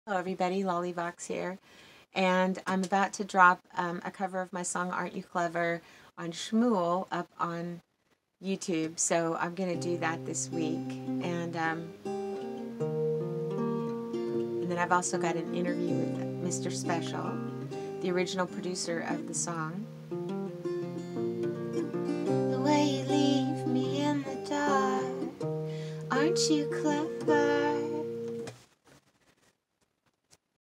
Hello everybody, LollieVox here, and I'm about to drop a cover of my song Aren't You Clever on Shmuel up on YouTube, so I'm going to do that this week, and then I've also got an interview with Mr. Special, the original producer of the song. The way you leave me in the dark, aren't you clever?